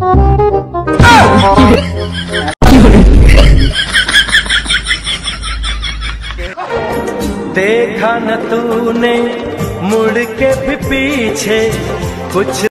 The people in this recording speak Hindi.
देखा न तूने मुड़ के भी पीछे कुछ